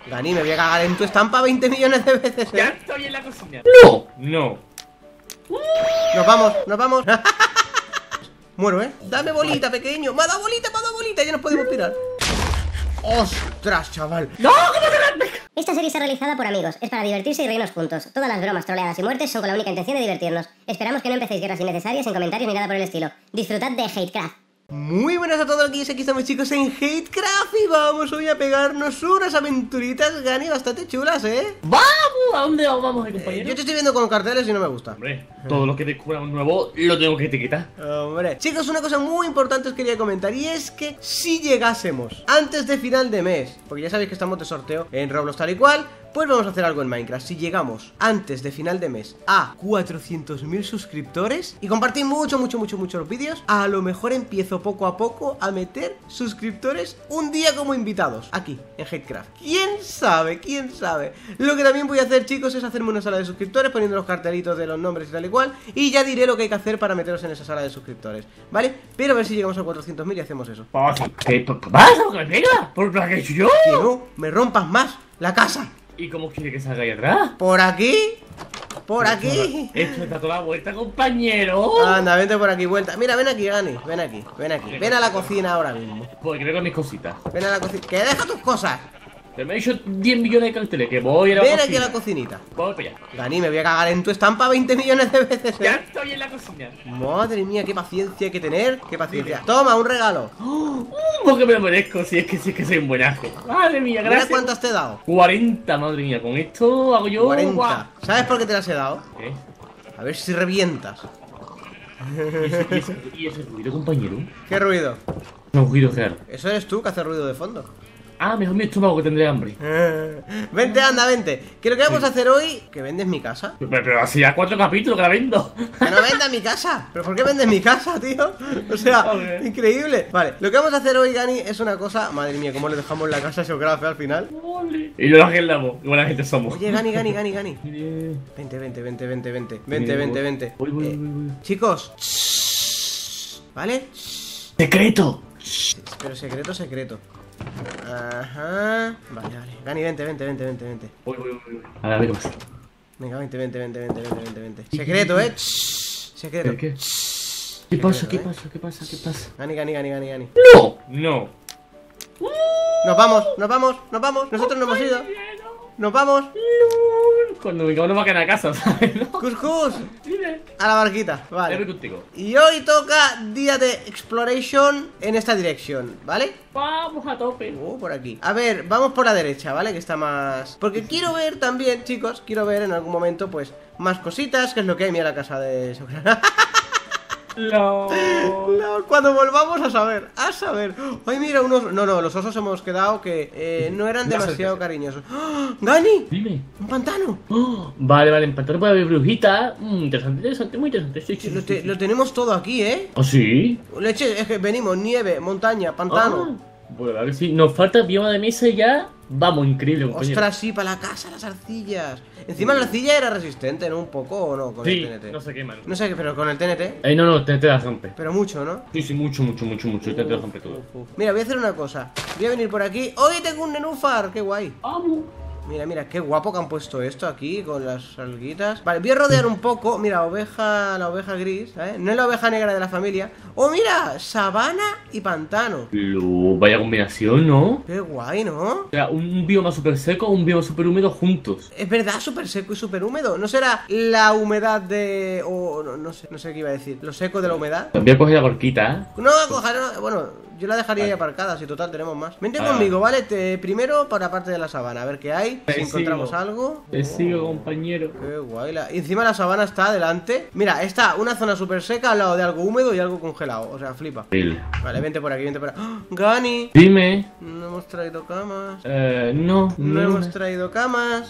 Gani, me voy a cagar en tu estampa 20 millones de veces, Ya estoy en la cocina. No. No. Nos vamos. Muero, Dame bolita, pequeño. Me ha dado bolita, ya nos podemos pirar. ¡Ostras, chaval! ¡No! Esta serie está realizada por amigos, es para divertirse y reírnos juntos. Todas las bromas, troleadas y muertes son con la única intención de divertirnos. Esperamos que no empecéis guerras innecesarias en comentarios ni nada por el estilo. Disfrutad de Hatecraft. Muy buenas a todos, aquí estamos, chicos, en Hatecraft. Y vamos hoy a pegarnos unas aventuritas, Gani, bastante chulas, ¡Vamos! ¿A dónde vamos, compañero? Yo te estoy viendo con carteles y no me gusta. Hombre, todo lo que descubramos nuevo lo tengo que etiquetar. Hombre, chicos, una cosa muy importante os quería comentar. Y es que si llegásemos antes de final de mes, porque ya sabéis que estamos de sorteo en Roblox tal y cual, pues vamos a hacer algo en Minecraft. Si llegamos antes de final de mes a 400.000 suscriptores y compartid mucho los vídeos, a lo mejor empiezo poco a poco a meter suscriptores un día como invitados aquí en Hatecraft. ¿Quién sabe? Lo que también voy a hacer, chicos, es hacerme una sala de suscriptores poniendo los cartelitos de los nombres y tal y cual, y ya diré lo que hay que hacer para meteros en esa sala de suscriptores, ¿vale? Pero a ver si llegamos a 400.000 y hacemos eso. ¿Qué pasa? ¿Qué me pega? ¿Por lo que he hecho yo? Que no me rompas más la casa. ¿Y cómo quiere que salga ahí atrás? Por aquí. Esto está toda la vuelta, compañero. Anda, vente por aquí, vuelta. Mira, ven aquí, Gani, ven aquí. Ven a la cocina ahora mismo. Pues creo que mis cositas. Ven a la cocina. ¡Que deja tus cosas! Que me he hecho 10 millones de carteles, que voy a la Ven cocina. aquí a la cocinita. Voy para allá. Gani, me voy a cagar en tu estampa 20 millones de veces, Ya estoy en la cocina. Madre mía, qué paciencia hay que tener. Qué paciencia. Toma, un regalo. Porque me lo merezco, si es que soy un buenazo. Madre mía, Mira gracias. cuántas te he dado. 40, madre mía, con esto hago yo 40. guau. ¿Sabes por qué te las he dado? ¿Qué? A ver si revientas. ¿Y ese ruido, compañero? ¿Qué ruido? Un ruido raro. Eso eres tú que hace ruido de fondo. Ah, mejor mi estómago que tendré hambre. Vente, anda, vente. Que lo que vamos a hacer hoy. ¿Que vendes mi casa? Pero así ya 4 capítulos que la vendo. Que no venda mi casa. ¿Pero por qué vendes mi casa, tío? O sea, Joder. increíble. Vale, lo que vamos a hacer hoy, Gani, es una cosa. Madre mía, cómo le dejamos la casa a Geography al final. Y lo arreglamos. Qué buena gente somos. Oye, Gani. Mire. Vente. Voy. Chicos. ¿Vale? ¡Secreto! Pero secreto. Ajá. Vale. Gani, vente. Voy. A ver qué pasa. Venga, vente. Secreto, secreto. ¿Qué? ¿Qué pasa? Gani. ¡No! Nos vamos. Nosotros no hemos ido. Nos vamos. Cuando mi cabrón va a quedar a casa, ¿sabes? ¿No? Cuscús. Dime. A la barquita, Voy vale. contigo. Y hoy toca día de exploration en esta dirección, ¿vale? Vamos a tope. Por aquí. A ver, vamos por la derecha, ¿vale? Que está más... Porque quiero ver también, chicos, en algún momento, pues, más cositas, que es lo que hay. Mira la casa de... No. No, cuando volvamos a saber. Ay, mira, unos... No, los osos hemos quedado que no eran demasiado cariñosos. ¡Oh! ¡Gani! Dime. ¡Un pantano! Vale, en pantano puede haber brujita. Interesante, muy interesante. Sí. Lo tenemos todo aquí, ¿eh? ¿Ah, sí? Leche, es que venimos, nieve, montaña, pantano. Bueno, a ver si nos falta bioma de mesa y ya. Vamos, increíble, compañero. Ostras, sí, para la casa, las arcillas. Encima la arcilla era resistente, ¿no? Un poco, ¿o no? Con Sí, el TNT. no se queman. No sé, pero con el TNT. No, te la rompe. Pero mucho, ¿no? Sí, mucho. Te la rompe todo. Mira, voy a hacer una cosa. Voy a venir por aquí. ¡Hoy tengo un nenúfar! ¡Qué guay! Vamos. Mira, qué guapo que han puesto esto aquí con las alguitas. Vale, voy a rodear un poco. Mira, la oveja gris, ¿eh? No es la oveja negra de la familia. ¡Oh, mira! Sabana y pantano. Vaya combinación, ¿no? Qué guay, ¿no? O sea, un bioma súper seco, un bioma súper húmedo juntos. Es verdad, súper seco y súper húmedo. ¿No será la humedad de... o no sé qué iba a decir? ¿Lo seco de la humedad? Voy a coger la gorquita, ¿eh? No, bueno, yo la dejaría ahí aparcada, si total tenemos más. Vente Vale. conmigo, ¿vale? Primero por la parte de la sabana, a ver qué hay, Te si encontramos sigo. algo. Te sigo, compañero. Qué guay. Y encima la sabana está adelante. Mira, está una zona súper seca al lado de algo húmedo y algo congelado. O sea, flipa. Vale, vente por aquí. ¡Oh! Gani, Dime. no hemos traído camas. No No hemos traído camas.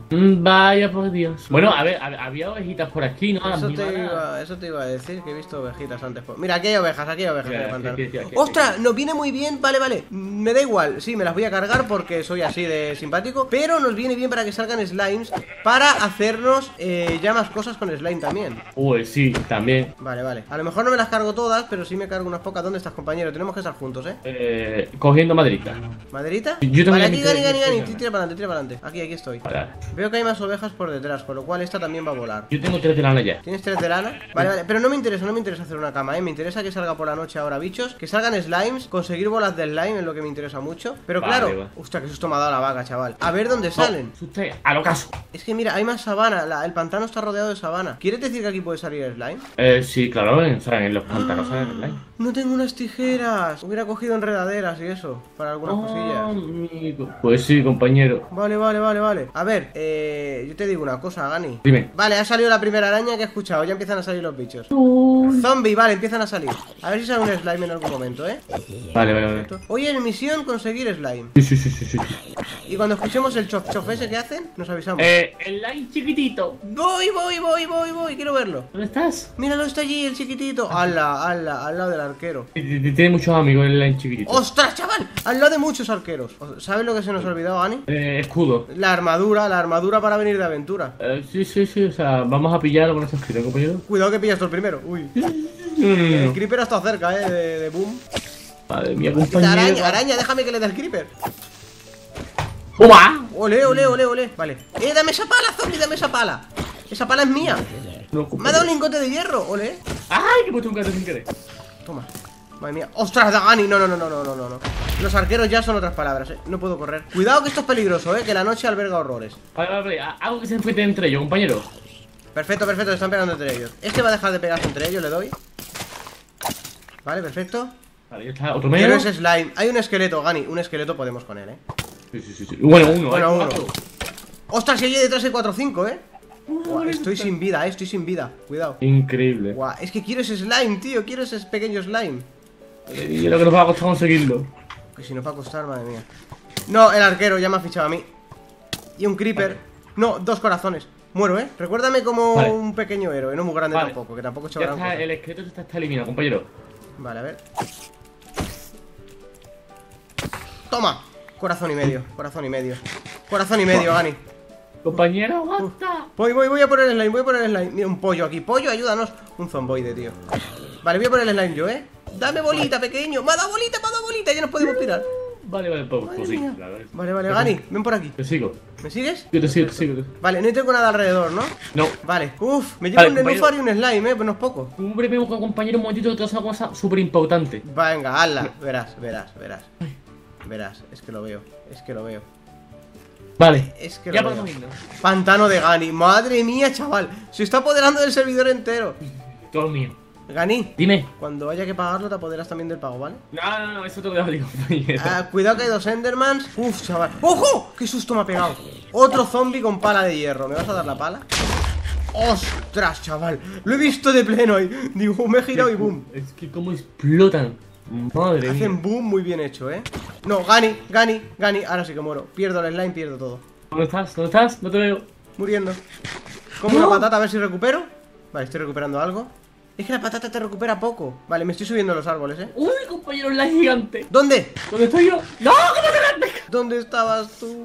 Vaya por Dios. Bueno, a ver, había ovejitas por aquí, ¿no? Eso te iba a decir, que he visto ovejitas antes. Mira, aquí hay ovejas en el pantano. Aquí. ¡Ostras! Nos viene muy bien, vale. Me da igual, sí, me las voy a cargar porque soy así de simpático. Pero nos viene bien para que salgan slimes, para hacernos ya más cosas con slime también. Uy, sí, también. Vale. A lo mejor no me las cargo todas, pero sí me cargo unas pocas. ¿Dónde estás, compañero? Tenemos que estar juntos, Cogiendo maderita. ¿Maderita? Yo también vale, aquí, me Gani, quedé- tira para adelante. Aquí estoy. Vale. Veo que hay más ovejas por detrás, con lo cual esta también va a volar. Yo tengo 3 de lana ya. ¿Tienes 3 de lana? Vale, pero no me interesa hacer una cama, me interesa que salga por la noche ahora bichos, que salgan slimes, conseguir bolas de slime es lo que me interesa mucho. Pero Vale, claro, va. hostia, qué susto me ha dado la vaca, chaval. A ver dónde salen. Usted, a lo caso. Es que mira, hay más sabana, el pantano está rodeado de sabana. ¿Quieres decir que aquí puede salir slime? Sí, claro, en los pantanos salen slime. No tengo unas tijeras. Hubiera cogido enredaderas y eso, para algunas cosillas. Amigo. Pues sí, compañero. Vale. A ver, yo te digo una cosa, Gani. Dime. Vale, ha salido la primera araña que he escuchado. Ya empiezan a salir los bichos. Zombie, vale, empiezan a salir. A ver si sale un slime en algún momento, Vale. Oye, en misión conseguir slime. Sí. Y cuando escuchemos el chof ese que hacen, nos avisamos. El slime chiquitito. Voy, quiero verlo. ¿Dónde estás? Míralo, está allí, el chiquitito. Al lado del arquero. Tiene muchos amigos el slime chiquitito. ¡Ostras, chaval! Al lado de muchos arqueros. ¿Sabes lo que se nos ha olvidado, Gani? Escudo. La armadura para venir de aventura. Sí, o sea, vamos a pillarlo con estos tiros, compañero. Cuidado que pillas tú el primero. Uy. El creeper está cerca, de boom. Madre mía, compañero. Araña, déjame que le dé el creeper. ¡Toma! Ole. Vale. Dame esa pala, zombie, dame esa pala. Esa pala es mía. No, Me ha dado un lingote de hierro, ole. ¡Ay, que he puesto un gato sin querer! Toma. Madre mía. ¡Ostras, Dagani! No. Los arqueros ya son otras palabras, No puedo correr. Cuidado que esto es peligroso, que la noche alberga horrores. Vale. Algo que se enfrente entre ellos, compañero. Perfecto, se están pegando entre ellos. Este va a dejar de pegarse entre ellos, le doy. Vale, perfecto. Vale, ya está. Otro Pero medio. es slime. Hay un esqueleto, Gani. Un esqueleto podemos con él, Sí. Bueno, uno. Bueno, cuatro. ¡Ostras, si hay detrás hay 4 o 5, Buah, estoy sin vida, Cuidado. Increíble. Buah, es que quiero ese slime, tío. Quiero ese pequeño slime. Y lo que nos va a costar conseguirlo. Que si nos va a costar, madre mía. No, el arquero ya me ha fichado a mí. Y un creeper. No, 2 corazones. Muero, Recuérdame como un pequeño héroe, no muy grande tampoco, que tampoco he hecho Ya gran está, cosa. el esqueleto está eliminado, compañero. Vale, a ver. Toma. Corazón y medio, Gani. Compañero, aguanta. Voy a por el slime, Mira, un pollo aquí. Pollo, ayúdanos. Un zomboide, tío. Vale, voy a por el slime yo, Dame bolita, pequeño. Me ha dado bolita, ya nos podemos tirar. Vale, pues sí, mía. claro. Vale, Gani, ven por aquí. Te sigo. ¿Me sigues? Yo te sigo. Vale, no tengo nada alrededor, ¿no? No. Vale, me llevo Vale, un nenúfar y un slime, pero no es poco. Hombre, compañero, un momentito que te hace una cosa súper importante. Venga, hazla. Verás. Es que lo veo. Vale, Es que ya lo veo. podemos irnos. Pantano de Gani. Madre mía, chaval. Se está apoderando del servidor entero. Todo mío. Gani, Dime. cuando haya que pagarlo te apoderas también del pago, ¿vale? No, eso te lo dejo, compañero. Cuidado que hay 2 endermans. Uf, chaval. ¡Ojo! ¡Qué susto me ha pegado! Otro zombie con pala de hierro. ¿Me vas a dar la pala? ¡Ostras, chaval! Lo he visto de pleno ahí. Digo, me he girado y boom. Es que cómo explotan. Madre mía. Hacen boom muy bien hecho, No, Gani. Ahora sí que muero. Pierdo el slime, pierdo todo. ¿Dónde estás? No te veo. Muriendo. Como una patata, a ver si recupero. Vale, estoy recuperando algo. Es que la patata te recupera poco. Vale, me estoy subiendo a los árboles, Uy, compañero, la gigante. ¿Dónde? ¿Dónde estoy yo? ¡No! ¡Que no te ¿Dónde estabas tú?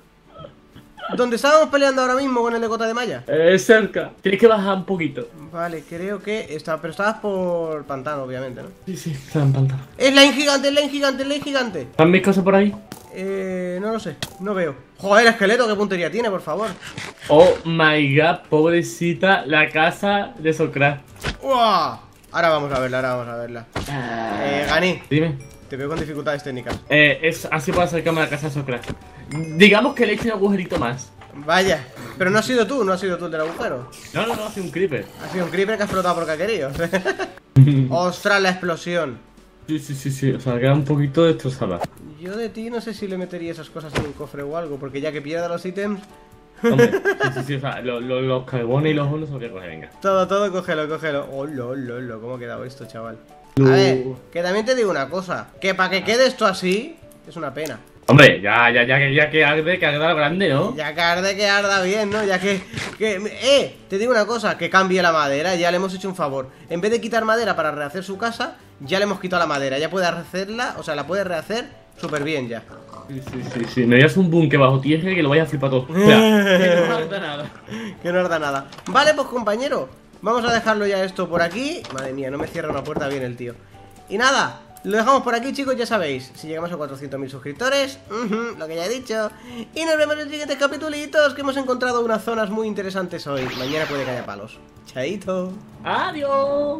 ¿Dónde estábamos peleando ahora mismo con el de Cota de Malla? Cerca. Tienes que bajar un poquito. Vale, creo que está. Pero estabas por pantano, obviamente, ¿no? Sí, está en pantano. ¡Slime gigante! ¿Están mis cosas por ahí? No lo sé, no veo. Joder, esqueleto, qué puntería tiene, por favor. Oh my god, pobrecita, la casa de Socrates. ¡Uah! Ahora vamos a verla. Gani, Dime. te veo con dificultades técnicas. Es así para acercarme a la casa de Socrates. Digamos que le he hecho un agujerito más. Vaya, pero no has sido tú el del agujero. No, hace un creeper. Ha sido un creeper que ha explotado porque ha querido. ¡Ostras, la explosión! Sí, o sea, queda un poquito destrozada. Yo de ti no sé si le metería esas cosas en un cofre o algo, porque ya que pierda los ítems. Hombre, sí, o sea, los carbones y los hornos son lo que coge, venga. Todo, cógelo. Oh, lol, ¿cómo ha quedado esto, chaval? A ver, que también te digo una cosa, que para que quede esto así, es una pena. Hombre, ya que arde, que arda grande, ¿no? Ya que arda bien, ¿no? Ya que... te digo una cosa, que cambie la madera, ya le hemos hecho un favor. En vez de quitar madera para rehacer su casa, ya le hemos quitado la madera. Ya puede rehacerla, o sea, la puede rehacer súper bien ya. Sí. Me veas un búnker bajo tierra y que lo vaya a flipar todo. Mira, que no arda nada. Que no arda nada. Vale, pues compañero, vamos a dejarlo ya esto por aquí. Madre mía, no me cierra una puerta bien el tío. Y nada, lo dejamos por aquí, chicos, ya sabéis. Si llegamos a 400.000 suscriptores, lo que ya he dicho. Y nos vemos en los siguientes capitulitos, que hemos encontrado unas zonas muy interesantes hoy. Mañana puede que haya palos. Chaito. Adiós.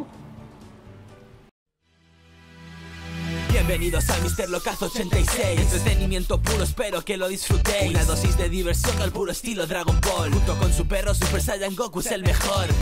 Bienvenidos al Mr. Locazo 86. Entretenimiento puro, espero que lo disfrutéis. Una dosis de diversión al puro estilo Dragon Ball. Junto con su perro Super Saiyan Goku es el mejor.